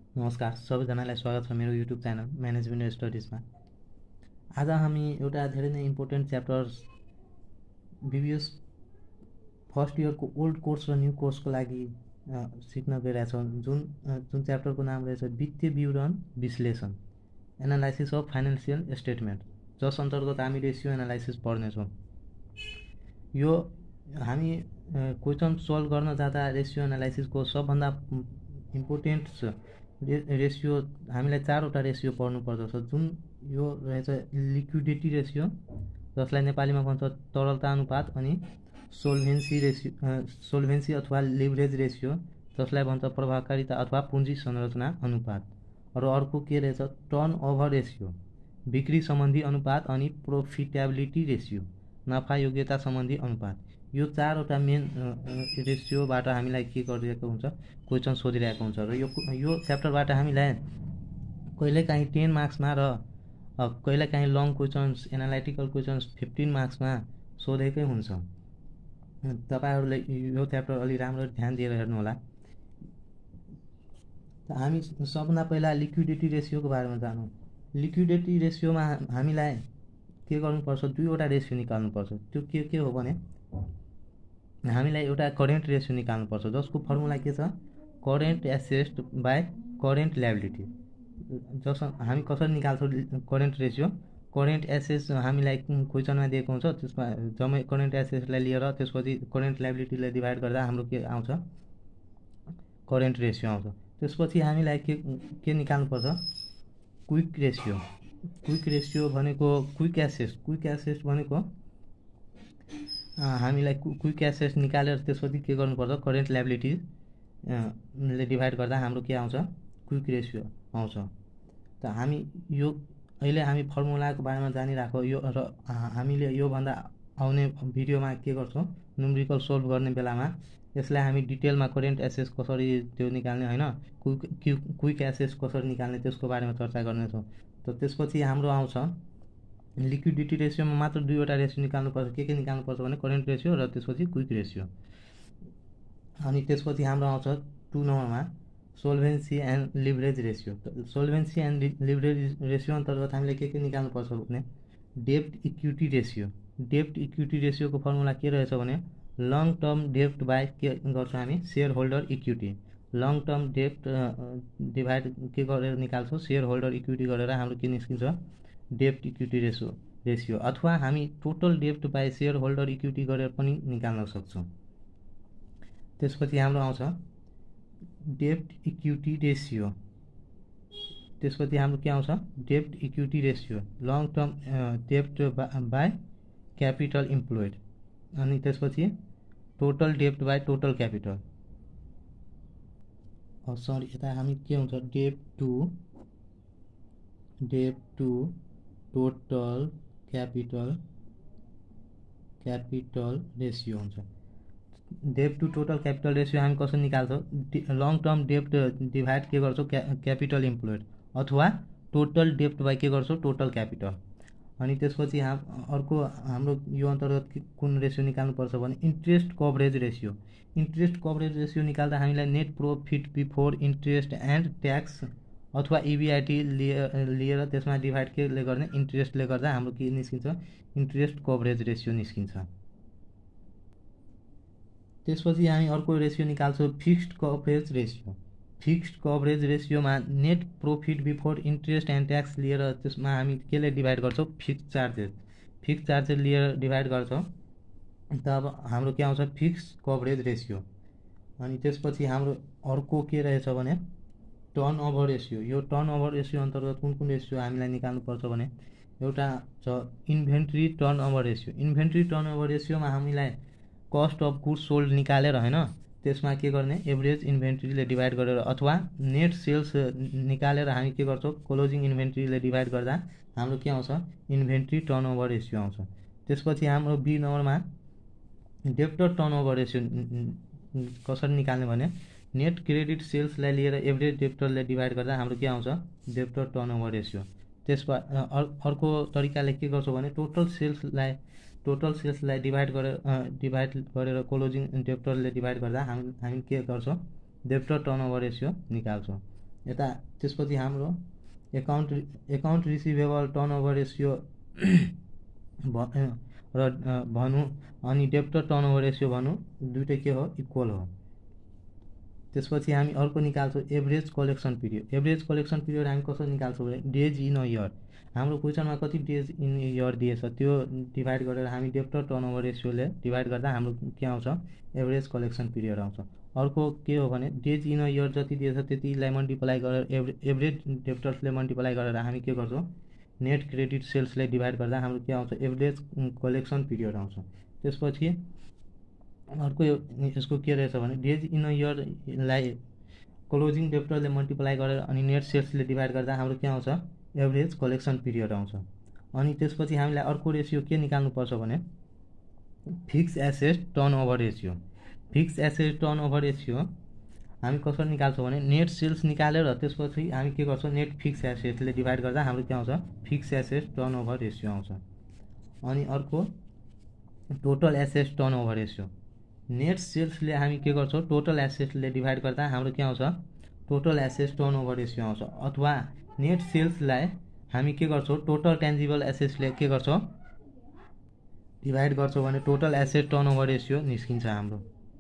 नमस्कार सबैजनालाई स्वागत छ मेरो युट्युब च्यानल म्यानेजमेन्ट स्टडिजमा। आज हामी एउटा धेरै नै इम्पोर्टेन्ट च्याप्टर्स बिबिएस फर्स्ट इयरको ओल्ड कोर्स र न्यू कोर्सको लागि सिक्न गइरहेछौँ, जुन च्याप्टरको नाम रहेछ वित्तीय विवरण विश्लेषण, एनालाइसिस अफ फाइनेन्सियल स्टेटमेन्ट, जस अन्तर्गत हामी रेसियो एनालाइसिस पढ्नेछौँ। यो हामी क्वेसन सल्भ गर्न जाँदा रेसियो एनालाइसिसको सबभन्दा इम्पोर्टेन्ट रेसियो हामीलाई 4वटा रेसियो पढ्नु पर्दछ, जुन यो रहेछ लिक्विडिटी रेसियो, जसलाई नेपालीमा भन्छ तरलता अनुपात, अनि सोल्भेन्सी अथवा लिभरेज रेसियो, जसलाई भन्छ प्रभावकारिता अथवा पुँजी संरचना अनुपात। र अर्को के रहेछ टर्न ओभर रेसियो, बिक्री सम्बन्धी अनुपात, अनि प्रोफिटेबिलिटी रेसियो, नफा योग्यता सम्बन्धी अनुपात। यो 4वटा मेन रेसियोबाट हामीलाई के गरिरहेको हुन्छ, क्वेसन सोधिरहेको हुन्छ। र यो च्याप्टरबाट हामीलाई कहिलेकाहीँ 10 मार्क्समा र कहिलेकाहीँ लङ क्वेसन्स, एनालाइटिकल क्वेसन्स 15 मार्क्समा सोधेकै हुन्छ। तपाईहरुले यो च्याप्टर अलि राम्रो ध्यान दिएर हेर्नुहोला। हामी सबभन्दा पहिला लिक्विडिटी रेसियोको बारेमा जानौँ। लिक्विडिटी रेसियोमा हामीलाई के गर्नुपर्छ, 2वटा रेसियो निकाल्नुपर्छ। त्यो के हो भने हामीलाई एउटा करेन्ट रेसियो निकाल्नुपर्छ, जसको फर्मुला के छ, current asset by current liability. जस हामी कसरी निकाल्छौँ करेन्ट रेसियो, करेन्ट एसेट्स हामीलाई क्वेसनमा दिएको हुन्छ, त्यसमा जम्मै करेन्ट एसेट्सलाई लिएर त्यसपछि करेन्ट लायबिलिटीलाई डिभाइड गर्दा हाम्रो के आउँछ, करेन्ट रेसियो आउँछ। त्यसपछि हामीलाई के निकाल्नुपर्छ, क्विक रेसियो। क्विक रेसियो भनेको क्विक एसेट्स भनेको हामीलाई क्विक एसेट्स निकालेर त्यसपछि के गर्नुपर्छ, करेन्ट लायबिलिटी ले डिभाइड गर्दा हाम्रो के आउँछ, क्विक रेसियो आउँछ। त हामी यो अहिले हामी फर्मुलाको बारेमा जानिराखौँ। यो र हामीले योभन्दा आउने भिडियोमा के गर्छौँ, न्युमेरिकल सोल्भ गर्ने बेलामा यसलाई हामी डिटेलमा करेन्ट एसेट्स कसरी त्यो निकाल्ने होइन, क्विक एसेट्स कसरी निकाल्ने त्यसको बारेमा चर्चा गर्नेछौँ। त त्यसपछि हाम्रो आउँछ लिक्विडिटी रेसियोमा मात्र 2वटा रेसियो निकाल्नुपर्छ। के निकाल्नुपर्छ भने करेन्ट रेसियो र त्यसपछि क्विक रेसियो। अनि त्यसपछि हाम्रो आउँछ 2 नम्बरमा solvency and leverage ratio. Solvency and leverage ratio अन्तर्गत हामीले के निकाल्नुपर्छ भने डेब्ट इक्विटी रेसियो। डेब्ट इक्विटी रेसियोको फर्मुला के रहेछ भने लङ टर्म डेब्ट बाई के गर्छौँ हामी, share holder equity. Long term डेब्ट डिभाइड के गरेर निकाल्छौँ, सेयर होल्डर इक्विटी गरेर हाम्रो के निस्किन्छ, डेब्ट इक्विटी रेसियो। अथवा हामी टोटल डेब्ट बाई सेयर होल्डर इक्विटी गरेर पनि निकाल्न सक्छौँ। त्यसपछि हाम्रो आउँछ डेब्ट इक्विटी रेसियो। त्यसपछि हाम्रो के आउँछ, डेब्ट इक्विटी रेसियो, लङ टर्म डेब्ट बाई क्यापिटल इम्प्लोइड। अनि त्यसपछि टोटल डेब्ट बाई टोटल क्यापिटल, सरी यता हामी के हुन्छ, डेब्ट टु टोटल क्यापिटल रेसियो हुन्छ। डेब्ट टु टोटल क्यापिटल रेसियो हामी कसरी निकाल्छौँ, लङ टर्म डेब्ट डिभाइड के गर्छौँ, क्यापिटल इम्प्लोइड, अथवा टोटल डेब्ट बाई के गर्छौँ, टोटल क्यापिटल। अनि त्यसपछि अर्को हाम्रो यो अन्तर्गत कुन रेसियो निकाल्नुपर्छ भने interest coverage ratio. Interest coverage ratio निकाल्दा हामीलाई net profit before interest and tax अथवा इबिआइटी लिएर त्यसमा डिभाइड केले गर्ने, इन्ट्रेस्टले गर्दा हाम्रो के निस्किन्छ, इन्ट्रेस्ट कभरेज रेसियो निस्किन्छ। त्यसपछि हामी अर्को रेसियो निकाल्छौँ fixed coverage ratio. Fixed coverage रेसियोमा net profit before interest and tax लिएर त्यसमा हामी केले डिभाइड गर्छौँ, फिक्स्ड चार्जेस लिएर डिभाइड गर्छौँ। तब हाम्रो के आउँछ, फिक्स्ड कभरेज रेसियो। अनि त्यसपछि हाम्रो अर्को के रहेछ भने टर्न ओभर रेसियो। यो टर्न ओभर रेसियो अन्तर्गत कुन रेसियो हामीलाई निकाल्नुपर्छ भने एउटा छ inventory turnover ratio. Inventory turnover रेसियोमा हामीलाई कस्ट अफ गुड्स सोल्ड निकालेर होइन, त्यसमा के गर्ने, एभरेज इन्भेन्ट्रीले डिभाइड गरेर अथवा नेट सेल्स निकालेर हामी के गर्छौँ, क्लोजिङ इन्भेन्ट्रीले डिभाइड गर्दा हाम्रो के आउँछ, इन्भेन्ट्री टर्न ओभर रेसियो आउँछ। त्यसपछि हाम्रो बी नम्बरमा डेब्टर टर्न ओभर रेसियो कसरी निकाल्ने भने नेट क्रेडिट सेल्सलाई लिएर एभरेज डेब्टरले डिभाइड गर्दा हाम्रो के आउँछ, डेब्टर टर्न ओभर रेसियो। त्यसमा अर्को तरिकाले के गर्छौँ भने टोटल सेल्सलाई डिभाइड गरेर क्लोजिङ डेब्टरले डिभाइड गर्दा हामी के गर्छौँ, डेब्टर टर्न ओभर रेसियो निकाल्छौँ। यता त्यसपछि हाम्रो एकाउन्ट रिसिभेबल टर्नओभर रेसियो र भनौँ अनि डेब्टर टर्नओभर रेसियो भनौँ दुइटै के हो इक्वल हो। त्यसपछि हामी अर्को निकाल्छौँ average collection period. Average collection period हामी कसरी निकाल्छौँ भने डेज इन अ इयर, हाम्रो क्वेसनमा कति डेज इन इयर दिएछ त्यो डिभाइड गरेर हामी डेब्टर टर्नओभर रेसियोले डिभाइड गर्दा हाम्रो के आउँछ एभरेज कलेक्सन पिरियड आउँछ। अर्को के हो भने डेज इन अ इयर जति दिएछ त्यतिलाई मल्टिप्लाई गरेर एभरेज डेब्टर्सले मल्टिप्लाई गरेर हामी के गर्छौँ नेट क्रेडिट सेल्सले डिभाइड गर्दा हाम्रो के आउँछ एभरेज कलेक्सन पिरियड आउँछ। त्यसपछि अर्को यसको के रहेछ भने डेज इन अ इयरलाई क्लोजिङ डेब्टरले मल्टिप्लाई गरेर अनि नेट सेल्सले डिभाइड गर्दा हाम्रो के आउँछ एभरेज कलेक्सन पिरियड आउँछ। अनि त्यसपछि हामीलाई अर्को रेसियो के निकाल्नुपर्छ भने fix asset turnover ratio. Fix asset turnover ratio हामी कसरी निकाल्छौँ भने नेट सेल्स निकालेर त्यसपछि हामी के गर्छौँ नेट फिक्स एसेटले डिभाइड गर्दा हाम्रो के आउँछ फिक्स एसेट टर्नओभर रेसियो आउँछ। अनि अर्को total asset turnover ratio. Net सेल्सले हामी के गर्छौँ टोटल एसेटले डिभाइड गर्दा हाम्रो के आउँछ टोटल एसेट टर्नओभर रेसियो आउँछ। अथवा नेट सेल्सलाई हामी के गर्छौँ टोटल टेन्जिबल एसेट्सले के गर्छौँ डिभाइड गर्छौँ भने टोटल एसेट टर्नओभर रेसियो निस्किन्छ हाम्रो।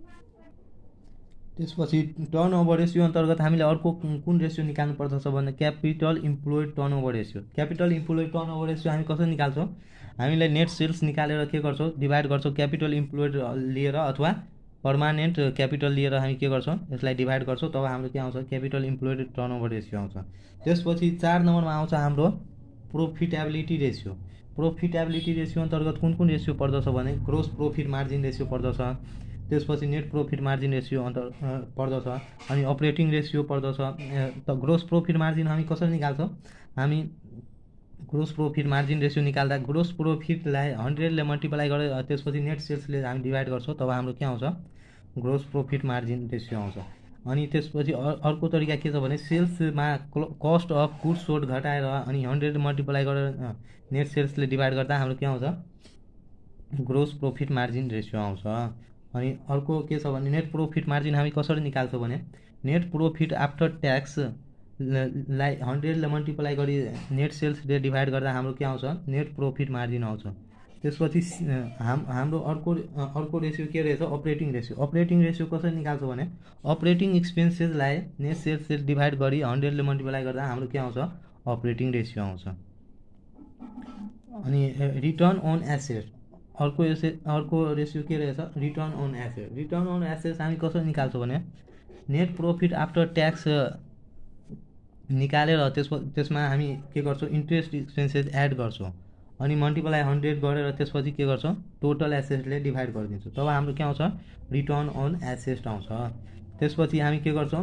त्यसपछि टर्नओभर रेसियो अन्तर्गत हामीले अर्को कुन रेसियो निकाल्नु पर्दछ भने capital employed turnover ratio. Capital employed turnover ratio हामी कसरी निकाल्छौँ हामीले नेट सेल्स निकालेर के गर्छौँ डिभाइड गर्छौँ क्यापिटल इम्प्लोइड लिएर अथवा पर्मानेन्ट क्यापिटल लिएर हामी के गर्छौँ यसलाई डिभाइड गर्छौँ तब हाम्रो के आउँछ क्यापिटल इम्प्लोइड टर्नओभर रेसियो आउँछ। त्यसपछि 4 नम्बरमा आउँछ हाम्रो प्रोफिटेबिलिटी रेसियो। प्रोफिटेबिलिटी रेसियो अन्तर्गत कुन कुन रेसियो पर्दछ भने ग्रोस प्रोफिट मार्जिन रेसियो पर्दछ, त्यसपछि नेट प्रोफिट मार्जिन रेसियो पर्दछ अनि अपरेटिङ रेसियो पर्दछ। त ग्रोस प्रोफिट मार्जिन हामी कसरी निकाल्छौँ हामी ग्रोस प्रोफिट मार्जिन रेसियो निकाल्दा ग्रोस प्रोफिटलाई 100ले मल्टिप्लाई गरेर त्यसपछि नेट सेल्सले हामी डिभाइड गर्छौँ तब हाम्रो के आउँछ ग्रोस प्रोफिट मार्जिन रेसियो आउँछ। अनि त्यसपछि अर्को तरिका के छ भने सेल्समा कस्ट अफ गुड्स सोल्ड घटाएर अनि 100 मल्टिप्लाई गरेर नेट सेल्सले डिभाइड गर्दा हाम्रो के आउँछ ग्रोस प्रोफिट मार्जिन रेसियो आउँछ। अनि अर्को के छ भने नेट प्रोफिट मार्जिन हामी कसरी निकाल्छौँ भने नेट प्रोफिट आफ्टर ट्याक्स लाई 100ले मल्टिप्लाई गरी नेट सेल्सले डिभाइड गर्दा हाम्रो के आउँछ नेट प्रोफिट मार्जिन आउँछ। त्यसपछि हाम्रो अर्को रेसियो के रहेछ अपरेटिङ रेसियो। अपरेटिङ रेसियो कसरी निकाल्छौँ भने अपरेटिङ एक्सपेन्सेसलाई नेट सेल्सले डिभाइड गरी 100ले मल्टिप्लाई गर्दा हाम्रो के आउँछ अपरेटिङ रेसियो आउँछ। अनि रिटर्न अन एसेट अर्को रेसियो के रहेछ return on asset. Return on asset हामी कसरी निकाल्छौँ भने नेट प्रोफिट आफ्टर ट्याक्स निकालेर त्यसमा हामी के गर्छौँ इन्ट्रेस्ट एक्सपेन्सेस एड गर्छौँ अनि मल्टिप्लाई 100 गरेर त्यसपछि के गर्छौँ टोटल एसेटले डिभाइड गरिदिन्छौँ तब हाम्रो के आउँछ रिटर्न अन एसेट आउँछ। त्यसपछि हामी के गर्छौँ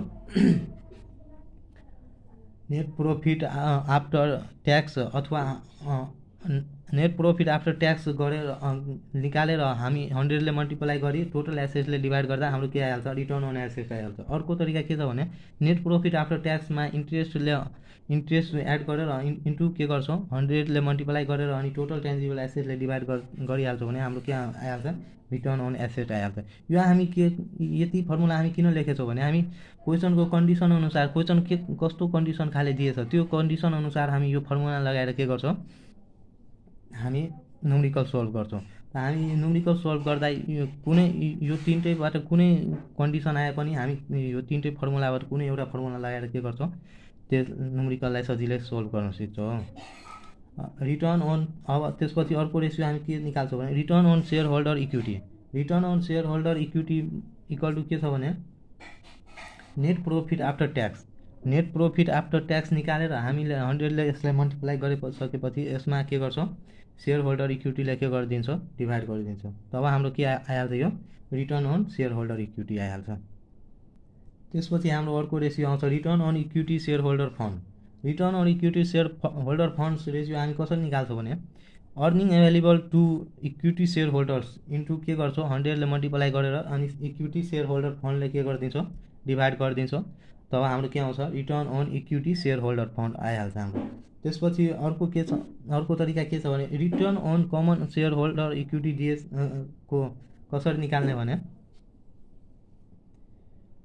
नेट प्रोफिट आफ्टर ट्याक्स अथवा नेट प्रोफिट आफ्टर ट्याक्स गरेर निकालेर हामी 100ले मल्टिप्लाई गरी टोटल एसेट्सले डिभाइड गर्दा हाम्रो के आइहाल्छ रिटर्न अन एसेट आइहाल्छ। अर्को तरिका के छ भने नेट प्रोफिट आफ्टर ट्याक्समा इन्ट्रेस्ट एड गरेर इन्टु के गर्छौँ 100ले मल्टिप्लाई गरेर अनि टोटल टेन्जिबल एसेटले डिभाइड गरिहाल्छौँ भने हाम्रो के आइहाल्छ रिटर्न अन एसेट आइहाल्छ। यो हामी के यति फर्मुला हामी किन लेखेछौँ भने हामी क्वेसनको कन्डिसन अनुसार क्वेसन के कस्तो कन्डिसन खाले दिएछ त्यो कन्डिसन अनुसार हामी यो फर्मुला लगाएर के गर्छौँ हामी न्युमेरिकल सल्भ गर्छौँ। हामी न्युमेरिकल सल्भ गर्दा यो तीनटैबाट कुनै कन्डिसन आए पनि हामी यो तीनटै फर्मुलाबाट कुनै एउटा फर्मुला लगाएर के गर्छौँ त्यो न्युमेरिकललाई सजिलै सल्भ गर्न सक्छौँ। रिटर्न अन अब त्यसपछि अर्को रेसियो हामी के निकाल्छौँ भने return on share holder equity. Return on share holder equity equal to के छ भने net profit after tax. Net profit after tax निकालेर हामीले 100ले यसलाई मल्टिप्लाई गरिसकेपछि यसमा के गर्छौँ सेयर होल्डर इक्विटीलाई के गरिदिन्छौँ डिभाइड गरिदिन्छौँ तब हाम्रो के आइहाल्छ यो return on share holder equity आइहाल्छ। त्यसपछि हाम्रो अर्को रेसियो आउँछ return on equity shareholder fund. Return on equity shareholder funds ratio हामी कसरी निकाल्छौँ भने earning available to equity shareholders into के गर्छौँ 100ले मल्टिप्लाई गरेर अनि इक्विटी सेयर होल्डर फन्डले के गरिदिन्छौँ डिभाइड गरिदिन्छौँ तब हाम्रो के आउँछ return on equity shareholder fund आइहाल्छ हाम्रो। त्यसपछि अर्को तरिका के छ भने return on common share holder equity डिएस को कसरी निकाल्ने भने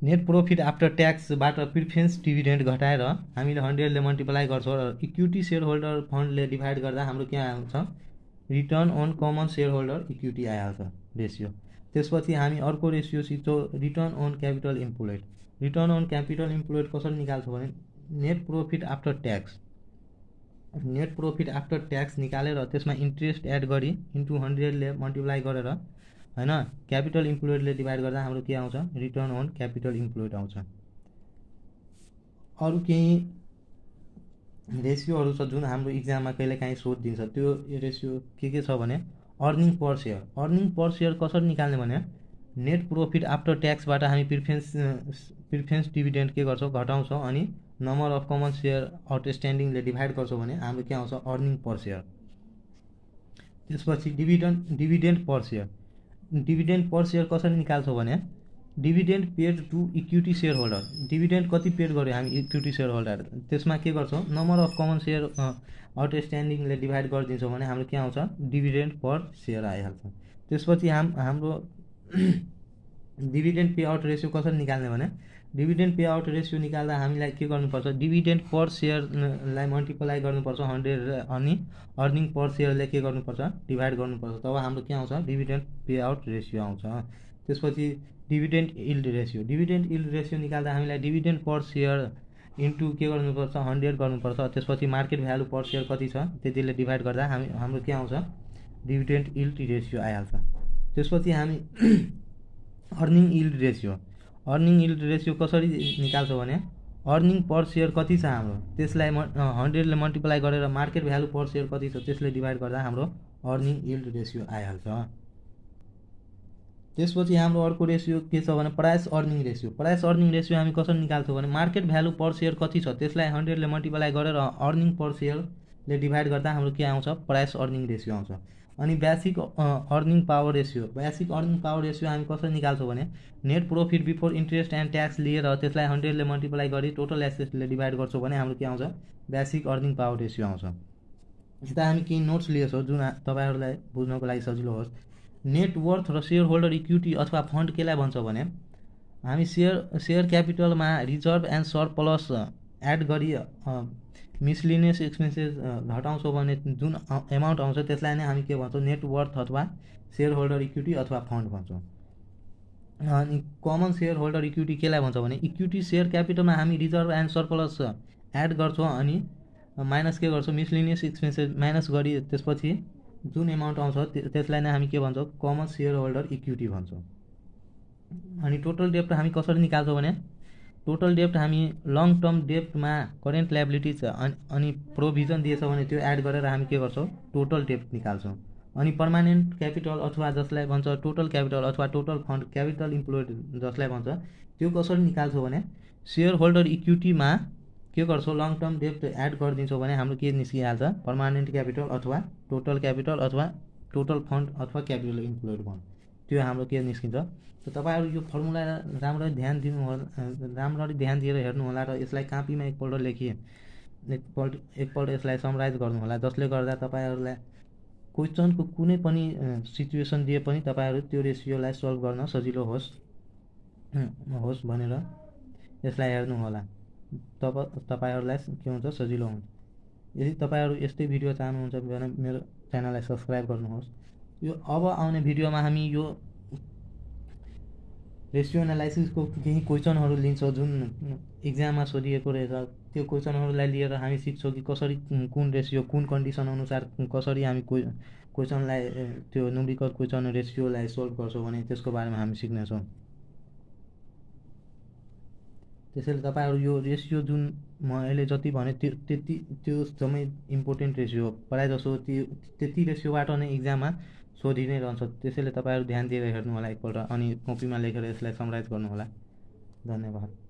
नेट प्रॉफिट आफ्टर ट्याक्सबाट प्रिफरेन्स डिभिडेन्ड घटाएर हामीले 100 ले मल्टिप्लाई गर्छौँ र इक्विटी सेयर होल्डर फन्डले डिभाइड गर्दा हाम्रो के आउँछ return on common share holder equity आइहाल्छ रेसियो। त्यसपछि हामी अर्को रेसियो सिक्छौँ return on capital employed. Return on capital employed कसरी निकाल्छौँ भने नेट प्रॉफिट आफ्टर ट्याक्स निकालेर त्यसमा इन्ट्रेस्ट एड गरी इन्टु 100 ले मल्टिप्लाई गरेर हैन क्यापिटल इम्प्लोइडले डिभाइड गर्दा हाम्रो के आउँछ रिटर्न अन क्यापिटल इम्प्लोइड आउँछ। अरू केही रेसियोहरू छ जुन हाम्रो इक्जाममा कहिलेकाहीँ सोधिदिन्छ। त्यो रेसियो के छ भने अर्निङ पर सेयर कसरी निकाल्ने भने नेट प्रॉफिट आफ्टर ट्याक्सबाट हामी प्रिफरेन्स डिभिडेन्ड के गर्छौँ घटाउँछौँ अनि नम्बर अफ कमन सेयर आउटस्ट्यान्डिङले डिभाइड गर्छौँ भने हाम्रो के आउँछ अर्निङ पर सेयर। त्यसपछि डिभिडेन्ड पर सेयर कसरी निकाल्छौँ भने dividend paid to equity shareholder. Dividend कति पेड गर्यो हामी इक्विटी सेयर होल्डर त्यसमा के गर्छौँ नम्बर अफ कमन सेयर आउटस्ट्यान्डिङले डिभाइड गरिदिन्छौँ भने हाम्रो के आउँछ डिभिडेन्ड पर सेयर आइहाल्छ। त्यसपछि हाम्रो डिभिडेन्ड पे आउट रेसियो कसरी निकाल्ने भने डिभिडेन्ड पे आउट रेसियो निकाल्दा हामीलाई के गर्नुपर्छ डिभिडेन्ड पर सेयरलाई मल्टिप्लाई गर्नुपर्छ 100 अनि अर्निङ पर सेयरले के गर्नुपर्छ डिभाइड गर्नुपर्छ तब हाम्रो के आउँछ डिभिडेन्ड पे आउट रेसियो आउँछ। त्यसपछि डिभिडेन्ड यील्ड रेसियो निकाल्दा हामीलाई डिभिडेन्ड पर सेयर इन्टु के गर्नुपर्छ 100 गर्नुपर्छ। त्यसपछि मार्केट भ्यालु पर सेयर कति छ त्यतिले डिभाइड गर्दा हाम्रो के आउँछ डिभिडेन्ड यील्ड रेसियो आइहाल्छ। त्यसपछि हामी अर्निङ यील्ड रेसियो कसरी निकाल्छौँ भने अर्निङ पर सेयर कति छ हाम्रो त्यसलाई 100 ले मल्टिप्लाई गरेर मार्केट भ्यालु पर सेयर कति छ त्यसले डिभाइड गर्दा हाम्रो अर्निङ यील्ड रेसियो आइहाल्छ। त्यसपछि हाम्रो अर्को रेसियो के छ भने प्राइस अर्निङ रेसियो हामी कसरी निकाल्छौँ भने मार्केट भ्यालु पर सेयर कति छ त्यसलाई 100 ले मल्टिप्लाई गरेर अर्निङ पर सेयरले डिभाइड गर्दा हाम्रो के आउँछ प्राइस अर्निङ रेसियो आउँछ। अनि बेसिक अर्निङ पावर रेसियो हामी कसरी निकाल्छौँ भने net profit before interest and tax लिएर त्यसलाई 100 ले मल्टिप्लाई गरी टोटल एसेट्सले डिभाइड गर्छौँ भने हाम्रो के आउँछ बेसिक अर्निङ पावर रेसियो आउँछ। यता हामी केही नोट्स लिएछौँ जुन तपाईँहरूलाई बुझ्नको लागि सजिलो होस्। नेट वर्थ र सेयर होल्डर इक्विटी अथवा फन्ड केलाई भन्छ भने हामी सेयर क्यापिटलमा रिजर्भ एन्ड सरप्लस एड गरी मिसलिनियस एक्सपेन्सेस घटाउँछौँ भने जुन एमाउन्ट आउँछ त्यसलाई नै हामी के भन्छौँ नेट वर्थ अथवा सेयर होल्डर इक्विटी अथवा फन्ड भन्छौँ। अनि कमन सेयर होल्डर इक्विटी केलाई भन्छ भने इक्विटी सेयर क्यापिटलमा हामी रिजर्भ एन्ड सरप्लस एड गर्छौँ अनि माइनस के गर्छौँ मिसलिनियस एक्सपेन्सेस माइनस गरी त्यसपछि जुन एमाउन्ट आउँछ त्यसलाई नै हामी के भन्छौँ कमन सेयर होल्डर इक्विटी भन्छौँ। अनि टोटल डेप्ट हामी कसरी निकाल्छौँ भने टोटल डेप्ट हामी लङ टर्म डेप्टमा करेन्ट लायबिलिटिज अनि प्रोभिजन दिएछ भने त्यो एड गरेर हामी के गर्छौँ टोटल डेप्ट निकाल्छौँ। अनि पर्मानेन्ट क्यापिटल अथवा जसलाई भन्छ टोटल क्यापिटल अथवा टोटल फन्ड क्यापिटल इम्प्लोइड जसलाई भन्छ त्यो कसरी निकाल्छौँ भने सेयर होल्डर इक्विटीमा के गर्छौँ लङ टर्म डेप्ट एड गरिदिन्छौँ भने हाम्रो के निस्किहाल्छ पर्मानेन्ट क्यापिटल अथवा टोटल क्यापिटल अथवा टोटल फन्ड अथवा क्यापिटल इम्प्लोइड फन्ड त्यो हाम्रो के निस्किन्छ। त तपाईँहरू यो फर्मुला राम्ररी ध्यान दिएर हेर्नु होला र यसलाई कापीमा एकपल्ट लेखी एकपल्ट यसलाई समराइज गर्नु होला जसले गर्दा तपाईँहरूलाई क्वेसनको कुनै पनि सिचुएसन दिए पनि तपाईँहरू त्यो रेसियोलाई सल्भ गर्न सजिलो होस् भनेर यसलाई हेर्नु होला तब तपाईँहरूलाई के हुन्छ सजिलो हुन्छ। यदि तपाईँहरू यस्तै भिडियो चाहनुहुन्छ भने मेरो च्यानललाई सब्सक्राइब गर्नुहोस्। यो अब आउने भिडियोमा हामी यो रेसियो एनालाइसिसको केही क्वेसनहरू लिन्छौँ जुन इक्जाममा सोधिएको रहेछ। त्यो क्वेसनहरूलाई लिएर हामी सिक्छौँ कि कसरी कुन रेसियो कुन कन्डिसन अनुसार कसरी हामी क्वेसनलाई त्यो न्युमेरिकल क्वेसन रेसियोलाई सोल्भ गर्छौँ भने त्यसको बारेमा हामी सिक्नेछौँ। त्यसैले तपाईँहरू यो रेसियो जुन म अहिले जति भने त्यो एकदमै इम्पोर्टेन्ट रेसियो हो। प्रायःजसो त्यति रेसियोबाट नै इक्जाममा सोधि नै रहन्छ। त्यसैले तपाईँहरू ध्यान दिएर हेर्नु होला एकपल्ट अनि कपीमा लेखेर यसलाई समराइज गर्नु होला। धन्यवाद।